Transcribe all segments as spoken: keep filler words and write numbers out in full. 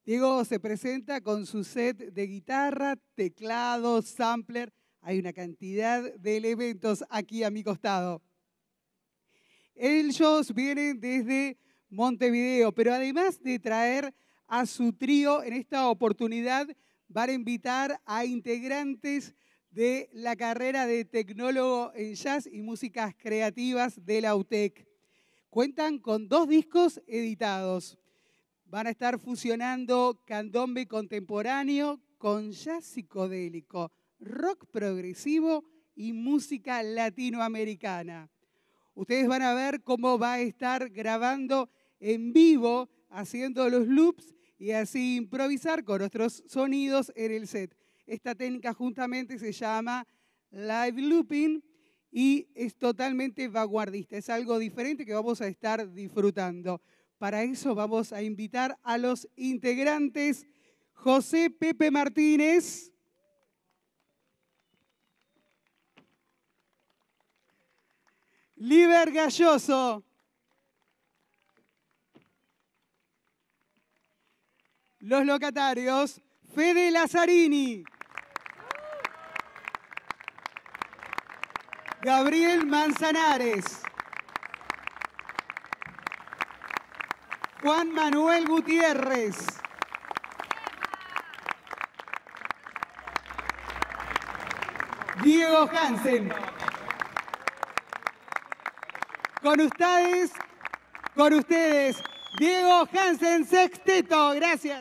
Diego se presenta con su set de guitarra, teclado, sampler. Hay una cantidad de elementos aquí a mi costado. Ellos vienen desde Montevideo, pero además de traer a su trío, en esta oportunidad van a invitar a integrantes de la carrera de tecnólogo en jazz y músicas creativas de la U T E C. Cuentan con dos discos editados. Van a estar fusionando candombe contemporáneo con jazz psicodélico, rock progresivo y música latinoamericana. Ustedes van a ver cómo va a estar grabando en vivo, haciendo los loops y así improvisar con nuestros sonidos en el set. Esta técnica justamente se llama live looping y es totalmente vanguardista. Es algo diferente que vamos a estar disfrutando. Para eso vamos a invitar a los integrantes José Pepe Martínez, Liber Galloso, los locatarios, Fede Lazzarini, Gabriel Manzanares, Juan Manuel Gutiérrez, Diego Hansen. Con ustedes, con ustedes, Diego Hansen Sexteto. Gracias.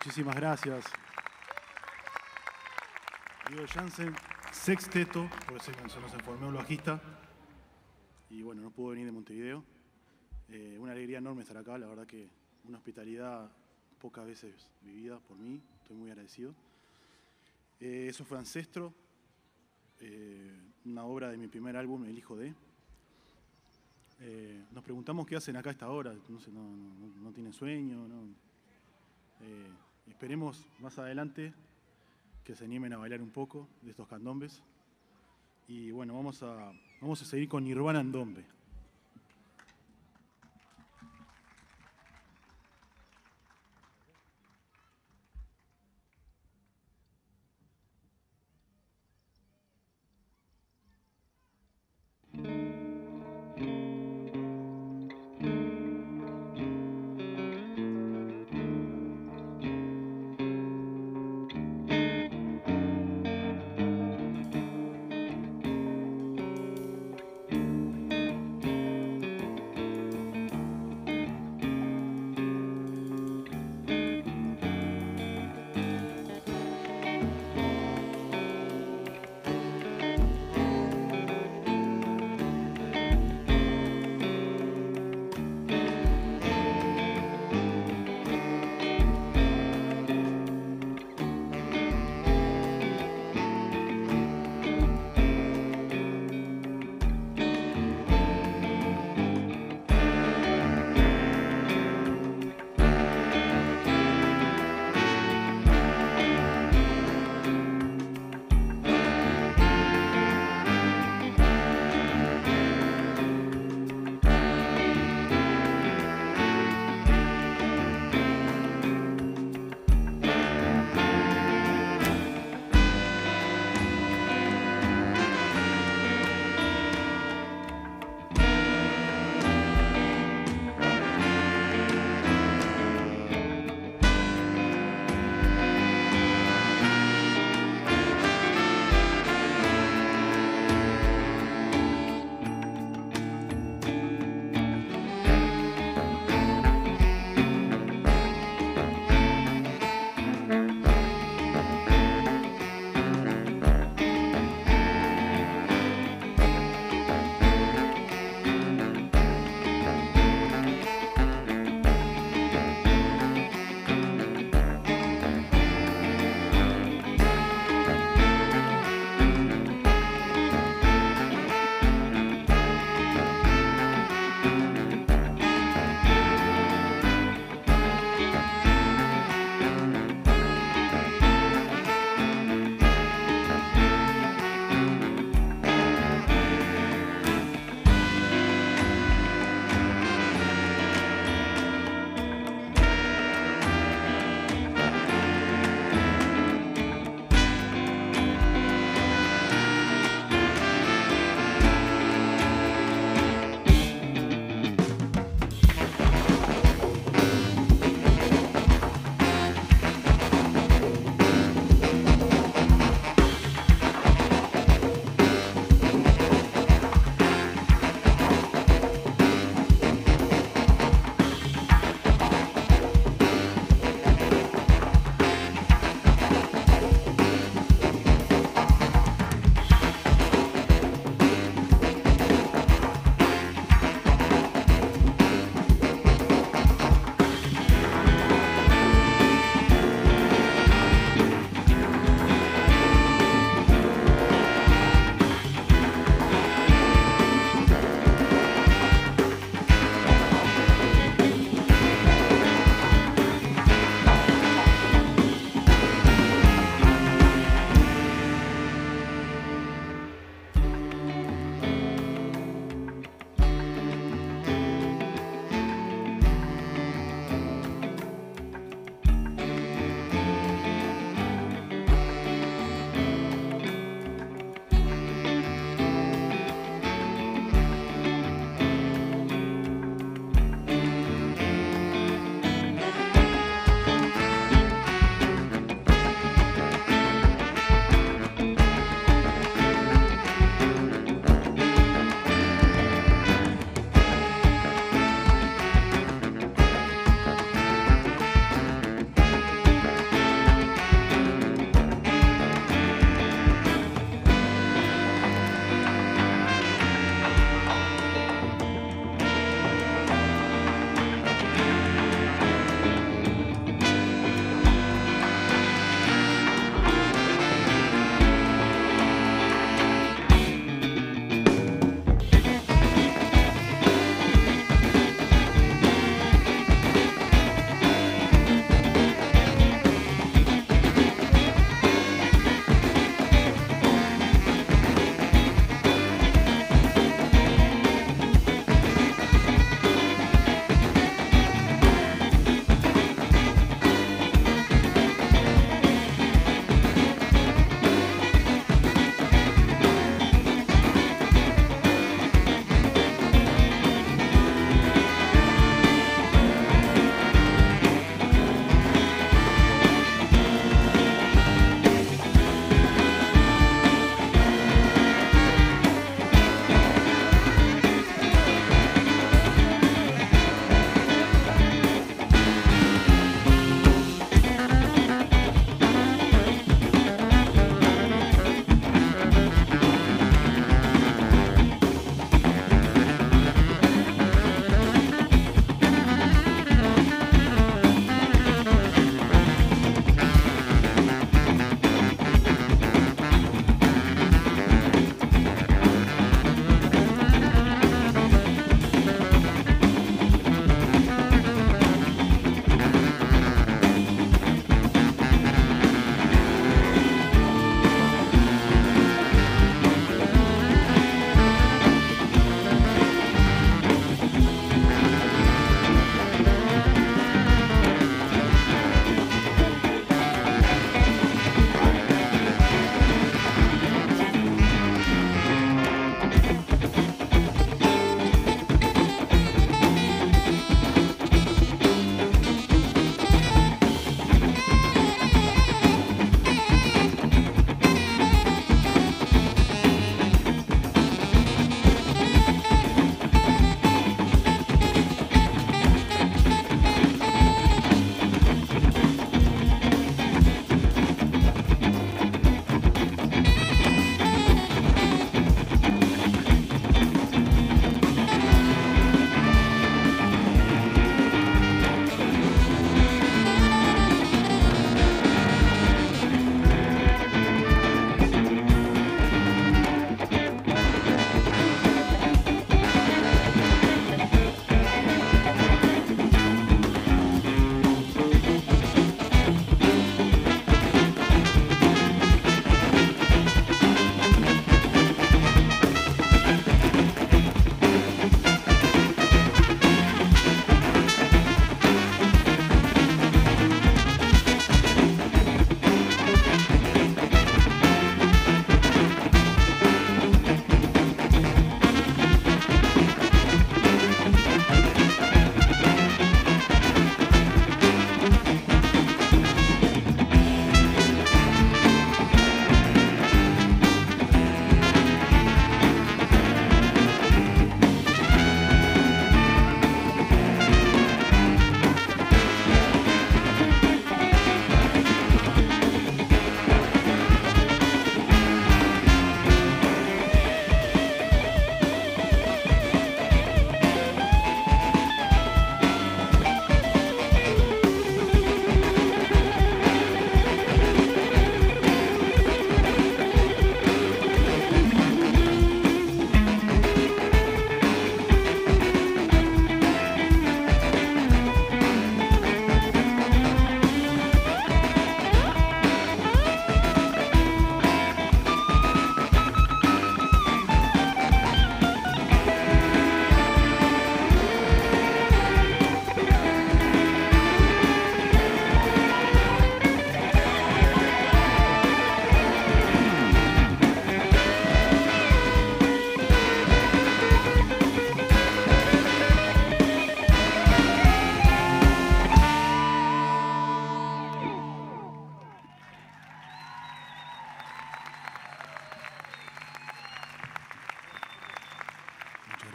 Muchísimas gracias. Diego Jansen, sexteto, porque se, se nos informó un bajista. Y bueno, no pudo venir de Montevideo. Eh, una alegría enorme estar acá, la verdad que una hospitalidad pocas veces vivida por mí, estoy muy agradecido. Eh, eso fue Ancestro, eh, una obra de mi primer álbum, El Hijo de. Eh, nos preguntamos qué hacen acá a esta hora, no, sé, no, no, no tienen sueño, no. Eh, esperemos más adelante que se animen a bailar un poco de estos candombes. Y bueno, vamos a, vamos a seguir con Nirvana Candombe.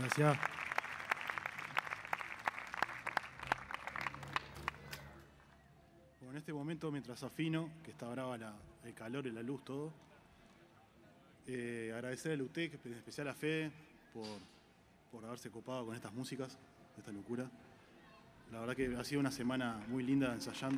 Gracias. Bueno, en este momento, mientras afino, que está brava la, el calor y la luz, todo, eh, agradecer a Lutec, en especial a Fede, por, por haberse copado con estas músicas, esta locura. La verdad que ha sido una semana muy linda ensayando.